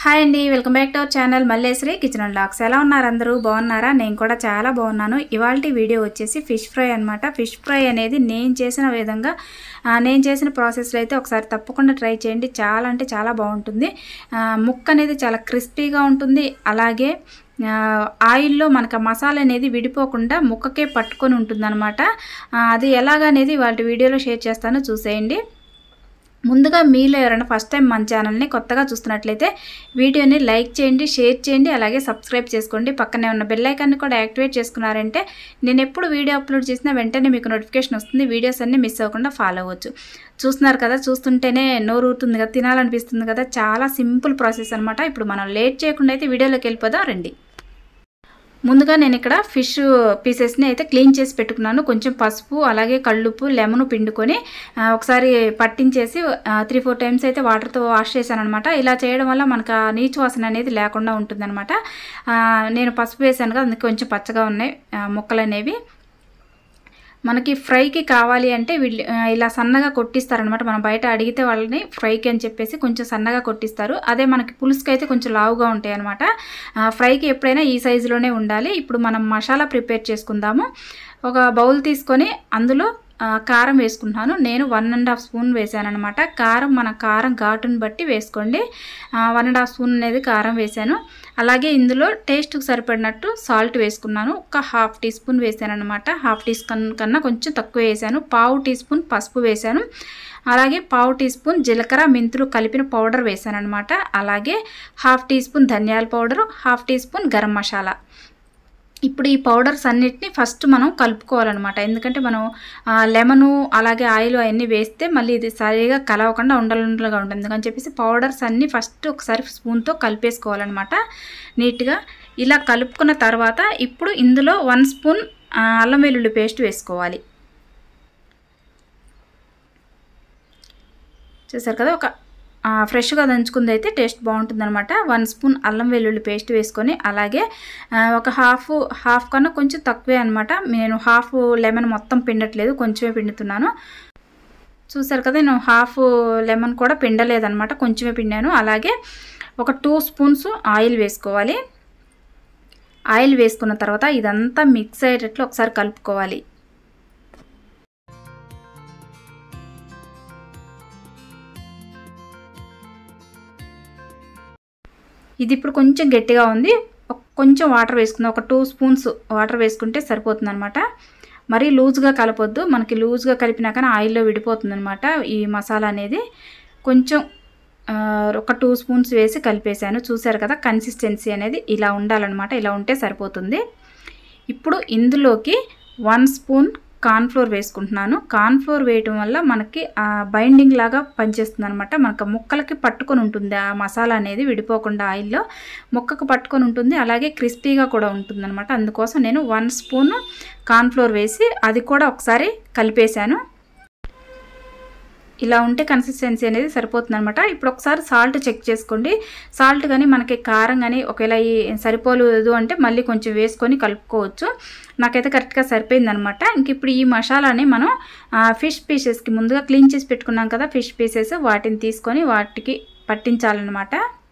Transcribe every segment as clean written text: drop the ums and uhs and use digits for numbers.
Hi అండి, welcome back to our channel Malleswari kitchen and vlogs. ఎలా ఉన్నారు అందరూ? బాగున్నారా? నేను కూడా చాలా బాగున్నాను. ఇవాల్టి వీడియో వచ్చేసి ఫిష్ ఫ్రై అనమాట. ఫిష్ ఫ్రై అనేది నేను చేసిన విధంగా నేను చేసిన ప్రాసెస్లో అయితే ఒకసారి తప్పకుండా ట్రై చేయండి. చాలా అంటే చాలా బాగుంటుంది. ముక్క అనేది చాలా క్రిస్పీగా ఉంటుంది. అలాగే ఆయిల్లో మనకు మసాలా అనేది విడిపోకుండా ముక్కకే పట్టుకొని ఉంటుందన్నమాట. అది ఎలాగనేది వాళ్ళ వీడియోలో షేర్ చేస్తాను, చూసేయండి. ముందుగా మీలో ఎవరైనా ఫస్ట్ టైం మన ఛానల్ని కొత్తగా చూస్తున్నట్లయితే వీడియోని లైక్ చేయండి, షేర్ చేయండి, అలాగే సబ్స్క్రైబ్ చేసుకోండి. పక్కనే ఉన్న బెల్ ఐకాన్ని కూడా యాక్టివేట్ చేసుకున్నారంటే నేను ఎప్పుడు వీడియో అప్లోడ్ చేసినా వెంటనే మీకు నోటిఫికేషన్ వస్తుంది. వీడియోస్ అన్నీ మిస్ అవ్వకుండా ఫాలో అవ్వచ్చు. చూస్తున్నారు కదా, చూస్తుంటేనే నోరు ఊరుతుంది కదా, తినాలనిపిస్తుంది కదా. చాలా సింపుల్ ప్రాసెస్ అనమాట. ఇప్పుడు మనం లేట్ చేయకుండా అయితే వీడియోలోకి వెళ్ళిపోదాం రండి. ముందుగా నేను ఇక్కడ ఫిష్ పీసెస్ని అయితే క్లీన్ చేసి పెట్టుకున్నాను. కొంచెం పసుపు, అలాగే కళ్ళుప్పు, లెమన్ పిండుకొని ఒకసారి పట్టించేసి 3-4 టైమ్స్ అయితే వాటర్తో వాష్ చేశాను అనమాట. ఇలా చేయడం వల్ల మనకు నీచు వాసన అనేది లేకుండా ఉంటుందన్నమాట. నేను పసుపు వేసాను కదా, అందుకే కొంచెం పచ్చగా ఉన్నాయి ముక్కలు అనేవి. మనకి ఫ్రైకి కావాలి అంటే వీళ్ళు ఇలా సన్నగా కొట్టిస్తారనమాట. మనం బయట అడిగితే వాళ్ళని ఫ్రైకి అని చెప్పేసి కొంచెం సన్నగా కొట్టిస్తారు. అదే మనకి పులుసుకి అయితే కొంచెం లావుగా ఉంటాయి అనమాట. ఫ్రైకి ఎప్పుడైనా ఈ సైజులోనే ఉండాలి. ఇప్పుడు మనం మసాలా ప్రిపేర్ చేసుకుందాము. ఒక బౌల్ తీసుకొని అందులో కారం వేసుకుంటున్నాను. నేను 1.5 స్పూన్ వేసాను అనమాట. కారం మన కారం ఘాటును బట్టి వేసుకోండి. 1.5 స్పూన్ అనేది కారం వేసాను. అలాగే ఇందులో టేస్ట్కి సరిపడినట్టు సాల్ట్ వేసుకున్నాను. ఒక 1/2 టీ స్పూన్ వేసాను అనమాట. 1/2 టీ స్పూన్ కన్నా కొంచెం తక్కువ వేసాను. 1/4 టీ స్పూన్ పసుపు వేసాను. అలాగే 1/4 టీ స్పూన్ జీలకర్ర మెంతులు కలిపిన పౌడర్ వేసాను అనమాట. అలాగే 1/2 టీ స్పూన్ ధనియాల powder, 1/2 teaspoon garam masala. ఇప్పుడు ఈ పౌడర్స్ అన్నిటిని ఫస్ట్ మనం కలుపుకోవాలన్నమాట. ఎందుకంటే మనం లెమను అలాగే ఆయిల్ అవన్నీ వేస్తే మళ్ళీ ఇది సరిగా కలవకుండా ఉండలుగా ఉంటుంది. అందుకని చెప్పేసి పౌడర్స్ అన్నీ ఫస్ట్ ఒకసారి స్పూన్తో కలిపేసుకోవాలన్నమాట నీట్గా. ఇలా కలుపుకున్న తర్వాత ఇప్పుడు ఇందులో 1 స్పూన్ అల్లం వెల్లుల్లి పేస్ట్ వేసుకోవాలి. చూసారు కదా, ఒక ఫ్రెష్గా దంచుకుంది అయితే టేస్ట్ బాగుంటుంది అనమాట. 1 స్పూన్ అల్లం వెల్లుల్లి పేస్ట్ వేసుకొని, అలాగే ఒక హాఫ్ కన్నా కొంచెం తక్కువే అనమాట. నేను హాఫ్ లెమన్ మొత్తం పిండట్లేదు, కొంచెమే పిండుతున్నాను. చూసారు కదా, నేను హాఫ్ లెమన్ కూడా పిండలేదనమాట, కొంచెమే పిండాను. అలాగే ఒక 2 స్పూన్స్ ఆయిల్ వేసుకోవాలి. ఆయిల్ వేసుకున్న తర్వాత ఇదంతా మిక్స్ అయ్యేటట్లు ఒకసారి కలుపుకోవాలి. ఇది ఇప్పుడు కొంచెం గట్టిగా ఉంది. కొంచెం వాటర్ వేసుకుందాం. ఒక 2 స్పూన్స్ వాటర్ వేసుకుంటే సరిపోతుంది అనమాట. మరీ లూజ్గా కలపొద్దు. మనకి లూజ్గా కలిపినా కానీ ఆయిల్లో విడిపోతుంది అనమాట ఈ మసాలా అనేది. కొంచెం ఒక 2 స్పూన్స్ వేసి కలిపేశాను. చూసారు కదా, కన్సిస్టెన్సీ అనేది ఇలా ఉండాలన్నమాట. ఇలా ఉంటే సరిపోతుంది. ఇప్పుడు ఇందులోకి 1 స్పూన్ కార్న్ఫ్లోర్ వేసుకుంటున్నాను. కార్న్ఫ్లోర్ వేయటం వల్ల మనకి బైండింగ్ లాగా పనిచేస్తుంది అనమాట. మనకు ముక్కలకి పట్టుకొని ఉంటుంది ఆ మసాలా అనేది, విడిపోకుండా ఆయిల్లో ముక్కకు పట్టుకొని ఉంటుంది. అలాగే క్రిస్పీగా కూడా ఉంటుంది అనమాట. అందుకోసం నేను 1 స్పూన్ కార్న్ఫ్లోర్ వేసి అది కూడా ఒకసారి కలిపేశాను. ఇలా ఉంటే కన్సిస్టెన్సీ అనేది సరిపోతుంది అనమాట. ఇప్పుడు ఒకసారి సాల్ట్ చెక్ చేసుకోండి. సాల్ట్ కానీ మనకి కారం కానీ ఒకవేళ సరిపోలేదు అంటే మళ్ళీ కొంచెం వేసుకొని కలుపుకోవచ్చు. నాకైతే కరెక్ట్గా సరిపోయింది అనమాట. ఇంక ఇప్పుడు ఈ మసాలాని మనం ఫిష్ పీసెస్కి ముందుగా క్లీన్ చేసి పెట్టుకున్నాం కదా ఫిష్ పీసెస్, వాటిని తీసుకొని వాటికి పట్టించాలన్నమాట.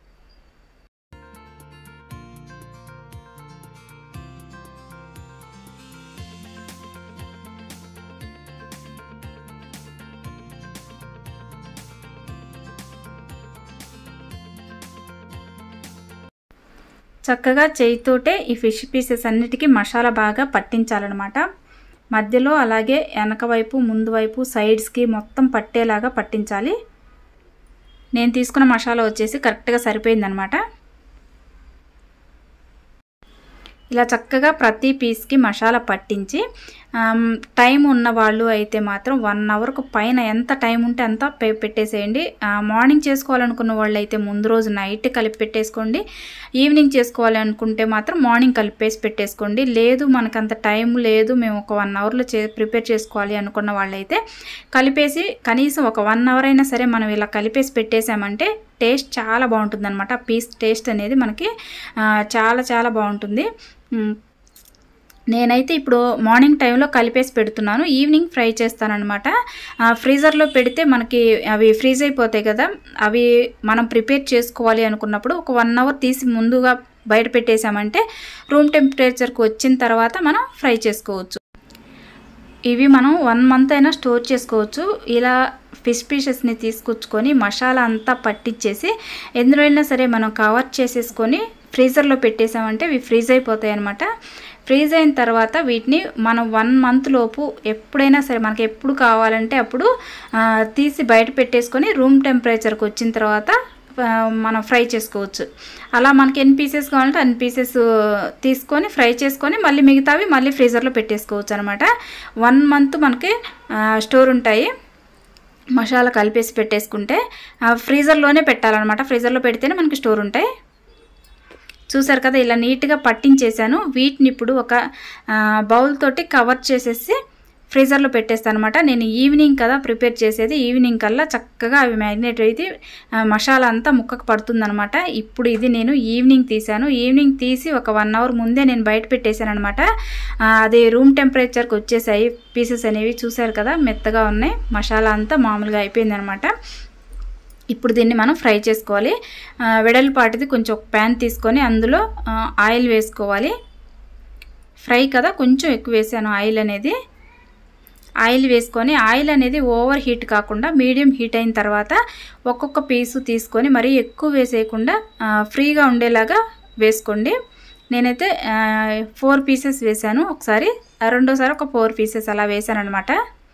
చక్కగా చేయితోటే ఈ ఫిష్ పీసెస్ అన్నిటికీ మసాలా బాగా పట్టించాలన్నమాట. మధ్యలో అలాగే వెనక వైపు, ముందు వైపు, సైడ్స్కి మొత్తం పట్టేలాగా పట్టించాలి. నేను తీసుకున్న మసాలా వచ్చేసి కరెక్ట్గా సరిపోయిందనమాట. ఇలా చక్కగా ప్రతి పీస్కి మసాలా పట్టించి, టైం ఉన్న వాళ్ళు అయితే మాత్రం 1 అవర్కు పైన ఎంత టైం ఉంటే అంత పెట్టేసేయండి. మార్నింగ్ చేసుకోవాలనుకున్న వాళ్ళు అయితే ముందు రోజు నైట్ కలిపి పెట్టేసుకోండి. ఈవినింగ్ చేసుకోవాలి అనుకుంటే మాత్రం మార్నింగ్ కలిపేసి పెట్టేసుకోండి. లేదు మనకంత టైం లేదు, మేము ఒక 1 అవర్లో ప్రిపేర్ చేసుకోవాలి అనుకున్న వాళ్ళైతే కలిపేసి కనీసం ఒక 1 అవర్ అయినా సరే మనం ఇలా కలిపేసి పెట్టేసామంటే టేస్ట్ చాలా బాగుంటుంది అనమాట. పీస్ టేస్ట్ అనేది మనకి చాలా చాలా బాగుంటుంది. నేనైతే ఇప్పుడు మార్నింగ్ టైంలో కలిపేసి పెడుతున్నాను, ఈవినింగ్ ఫ్రై చేస్తానన్నమాట. ఫ్రీజర్లో పెడితే మనకి అవి ఫ్రీజ్ అయిపోతాయి కదా, అవి మనం ప్రిపేర్ చేసుకోవాలి అనుకున్నప్పుడు ఒక 1 అవర్ తీసి ముందుగా బయట పెట్టేసామంటే రూమ్ టెంపరేచర్కి వచ్చిన తర్వాత మనం ఫ్రై చేసుకోవచ్చు. ఇవి మనం 1 మంత్ అయినా స్టోర్ చేసుకోవచ్చు. ఇలా ఫిష్ పీసెస్ని తీసుకొచ్చుకొని మసాలా అంతా పట్టించేసి ఎందులో అయినా సరే మనం కవర్ చేసేసుకొని ఫ్రీజర్లో పెట్టేసామంటే ఇవి ఫ్రీజ్ అయిపోతాయి అన్నమాట. ఫ్రీజ్ అయిన తర్వాత వీటిని మనం 1 మంత్ లోపు ఎప్పుడైనా సరే మనకి ఎప్పుడు కావాలంటే అప్పుడు తీసి బయట పెట్టేసుకొని రూమ్ టెంపరేచర్కి వచ్చిన తర్వాత మనం ఫ్రై చేసుకోవచ్చు. అలా మనకి ఎన్ని పీసెస్ కావాలంటే అన్ని పీసెస్ తీసుకొని ఫ్రై చేసుకొని మళ్ళీ మిగతావి మళ్ళీ ఫ్రీజర్లో పెట్టేసుకోవచ్చు అనమాట. 1 మంత్ మనకి స్టోర్ ఉంటాయి. మసాలా కలిపేసి పెట్టేసుకుంటే ఫ్రీజర్లోనే పెట్టాలన్నమాట. ఫ్రీజర్లో పెడితేనే మనకి స్టోర్ ఉంటాయి. చూసారు కదా, ఇలా నీట్గా పట్టించేసాను. వీటిని ఇప్పుడు ఒక బౌల్ తోటి కవర్ చేసేసి ఫ్రీజర్లో పెట్టేస్తాను అనమాట. నేను ఈవినింగ్ కదా ప్రిపేర్ చేసేది, ఈవినింగ్ కల్లా చక్కగా అవి మ్యారినేట్ అయితే మసాలా అంతా ముక్కకు పడుతుందనమాట. ఇప్పుడు ఇది నేను ఈవినింగ్ తీసాను. ఈవినింగ్ తీసి ఒక 1 అవర్ ముందే నేను బయట పెట్టేశాను అనమాట. అది రూమ్ టెంపరేచర్కి వచ్చేసాయి పీసెస్ అనేవి. చూసారు కదా, మెత్తగా ఉన్నాయి, మసాలా అంతా మామూలుగా అయిపోయింది అనమాట. ఇప్పుడు దీన్ని మనం ఫ్రై చేసుకోవాలి. వెడల్పాటిది కొంచెం ఒక ప్యాన్ తీసుకొని అందులో ఆయిల్ వేసుకోవాలి. ఫ్రై కదా కొంచెం ఎక్కువ వేసాను ఆయిల్ అనేది. ఆయిల్ వేసుకొని ఆయిల్ అనేది ఓవర్ హీట్ కాకుండా మీడియం హీట్ అయిన తర్వాత ఒక్కొక్క పీసు తీసుకొని మరీ ఎక్కువ వేసేయకుండా ఫ్రీగా ఉండేలాగా వేసుకోండి. నేనైతే 4 పీసెస్ వేసాను ఒకసారి, రెండోసారి ఒక 4 పీసెస్ అలా వేసాను అనమాట.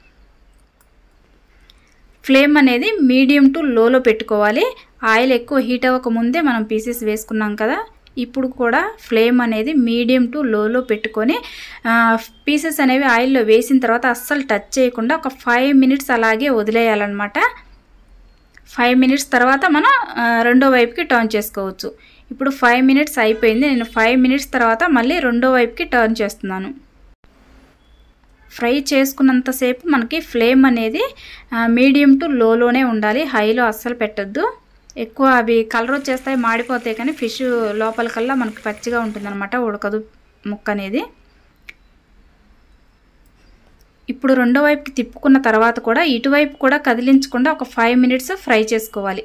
ఫ్లేమ్ అనేది మీడియం టు లోలో పెట్టుకోవాలి. ఆయిల్ ఎక్కువ హీట్ అవ్వక ముందే మనం పీసెస్ వేసుకున్నాం కదా, ఇప్పుడు కూడా ఫ్లేమ్ అనేది మీడియం టు లోలో పెట్టుకొని పీసెస్ అనేవి ఆయిల్లో వేసిన తర్వాత అస్సలు టచ్ చేయకుండా ఒక 5 మినిట్స్ అలాగే వదిలేయాలన్నమాట. 5 మినిట్స్ తర్వాత మనం రెండో వైపుకి టర్న్ చేసుకోవచ్చు. ఇప్పుడు 5 మినిట్స్ అయిపోయింది. నేను 5 మినిట్స్ తర్వాత మళ్ళీ రెండో వైపుకి టర్న్ చేస్తున్నాను. ఫ్రై చేసుకున్నంతసేపు మనకి ఫ్లేమ్ అనేది మీడియం టు లోలోనే ఉండాలి, హైలో అస్సలు పెట్టద్దు. ఎక్కువ అవి కలర్ వచ్చేస్తాయి, మాడిపోతాయి, కానీ ఫిష్ లోపలికల్లా మనకి పచ్చిగా ఉంటుందన్నమాట, ఉడకదు ముక్క అనేది. ఇప్పుడు రెండో వైపుకి తిప్పుకున్న తర్వాత కూడా ఇటువైపు కూడా కదిలించకుండా ఒక 5 మినిట్స్ ఫ్రై చేసుకోవాలి.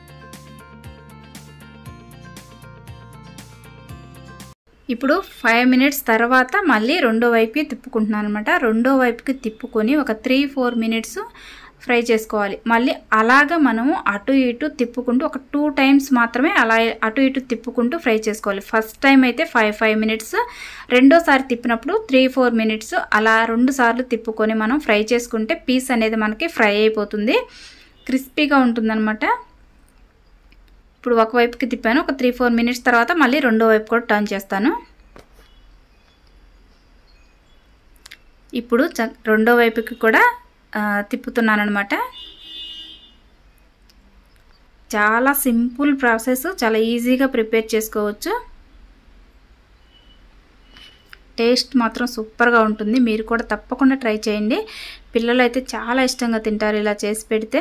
ఇప్పుడు 5 మినిట్స్ తర్వాత మళ్ళీ రెండో వైపుకి తిప్పుకుంటున్నాను అనమాట. రెండో వైపుకి తిప్పుకొని ఒక 3-4 మినిట్స్ ఫ్రై చేసుకోవాలి. మళ్ళీ అలాగా మనము అటు ఇటు తిప్పుకుంటూ ఒక 2 టైమ్స్ మాత్రమే అలా అటు ఇటు తిప్పుకుంటూ ఫ్రై చేసుకోవాలి. ఫస్ట్ టైం అయితే 5 మినిట్స్, రెండోసారి తిప్పినప్పుడు 3-4 మినిట్స్ అలా 2 సార్లు తిప్పుకొని మనం ఫ్రై చేసుకుంటే పీస్ అనేది మనకి ఫ్రై అయిపోతుంది, క్రిస్పీగా ఉంటుందన్నమాట. ఇప్పుడు ఒకవైపుకి తిప్పాను, ఒక 3-4 మినిట్స్ తర్వాత మళ్ళీ రెండో వైపు కూడా టర్న్ చేస్తాను. ఇప్పుడు రెండో వైపుకి కూడా తిప్పుతున్నాను అనమాట. చాలా సింపుల్ ప్రాసెస్, చాలా ఈజీగా ప్రిపేర్ చేసుకోవచ్చు. టేస్ట్ మాత్రం సూపర్గా ఉంటుంది. మీరు కూడా తప్పకుండా ట్రై చేయండి. పిల్లలు అయితే చాలా ఇష్టంగా తింటారు ఇలా చేసి పెడితే.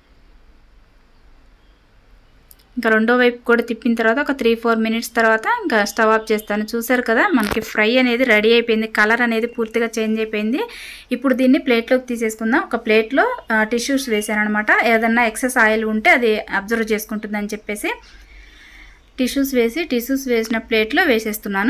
ఇంకా రెండో వైపు కూడా తిప్పిన తర్వాత ఒక 3-4 మినిట్స్ తర్వాత ఇంకా స్టవ్ ఆఫ్ చేస్తాను. చూసారు కదా, మనకి ఫ్రై అనేది రెడీ అయిపోయింది, కలర్ అనేది పూర్తిగా చేంజ్ అయిపోయింది. ఇప్పుడు దీన్ని ప్లేట్లోకి తీసేసుకుందాం. ఒక ప్లేట్లో టిష్యూస్ వేసాను అనమాట, ఏదన్నా ఎక్సెస్ ఆయిల్ ఉంటే అది అబ్జర్వ్ చేసుకుంటుందని చెప్పేసి టిష్యూస్ వేసిన ప్లేట్లో వేసేస్తున్నాను.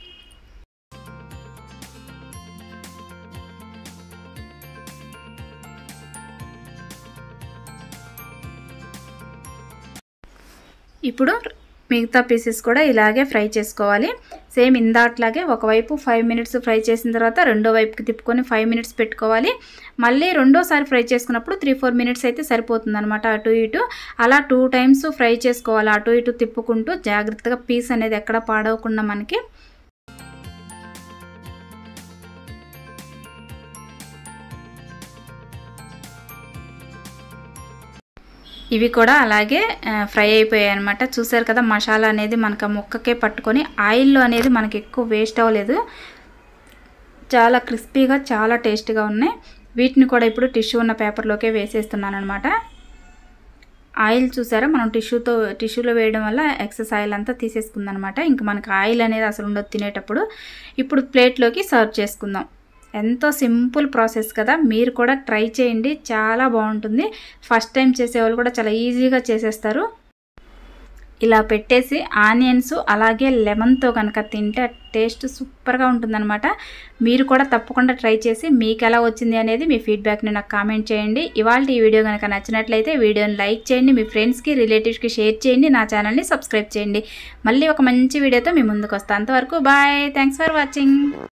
ఇప్పుడు మిగతా పీసెస్ కూడా ఇలాగే ఫ్రై చేసుకోవాలి. సేమ్ ఇందాట్లాగే ఒకవైపు 5 మినిట్స్ ఫ్రై చేసిన తర్వాత రెండో వైపుకి తిప్పుకొని 5 మినిట్స్ పెట్టుకోవాలి. మళ్ళీ రెండోసారి ఫ్రై చేసుకున్నప్పుడు 3-4 మినిట్స్ అయితే సరిపోతుంది అనమాట, అటు ఇటు. అలా 2 టైమ్స్ ఫ్రై చేసుకోవాలి, అటు ఇటు తిప్పుకుంటూ జాగ్రత్తగా పీస్ అనేది ఎక్కడ పాడవకుండా మనకి. ఇవి కూడా అలాగే ఫ్రై అయిపోయాయి అనమాట. చూసారు కదా, మసాలా అనేది మనకు ఆ ముక్కకే పట్టుకొని ఆయిల్లో అనేది మనకి ఎక్కువ వేస్ట్ అవ్వలేదు, చాలా క్రిస్పీగా చాలా టేస్టీగా ఉన్నాయి. వీటిని కూడా ఇప్పుడు టిష్యూ ఉన్న పేపర్లోకే వేసేస్తున్నాను అనమాట. ఆయిల్ చూసారా, మనం టిష్యూలో వేయడం వల్ల ఎక్సెస్ ఆయిల్ అంతా తీసేసుకుందనమాట. ఇంక మనకు ఆయిల్ అనేది అసలు ఉండదు తినేటప్పుడు. ఇప్పుడు ప్లేట్లోకి సర్వ్ చేసుకుందాం. ఎంతో సింపుల్ ప్రాసెస్ కదా, మీరు కూడా ట్రై చేయండి, చాలా బాగుంటుంది. ఫస్ట్ టైం చేసేవాళ్ళు కూడా చాలా ఈజీగా చేసేస్తారు. ఇలా పెట్టేసి ఆనియన్స్ అలాగే లెమన్తో కనుక తింటే టేస్ట్ సూపర్గా ఉంటుందన్నమాట. మీరు కూడా తప్పకుండా ట్రై చేసి మీకు ఎలా వచ్చింది అనేది మీ ఫీడ్బ్యాక్ని నాకు కామెంట్ చేయండి. ఇవాళ ఈ వీడియో కనుక నచ్చినట్లయితే వీడియోని లైక్ చేయండి, మీ ఫ్రెండ్స్కి రిలేటివ్స్కి షేర్ చేయండి, నా ఛానల్ని సబ్స్క్రైబ్ చేయండి. మళ్ళీ ఒక మంచి వీడియోతో మీ ముందుకు వస్తాను. అంతవరకు బాయ్, థ్యాంక్స్ ఫర్ వాచింగ్.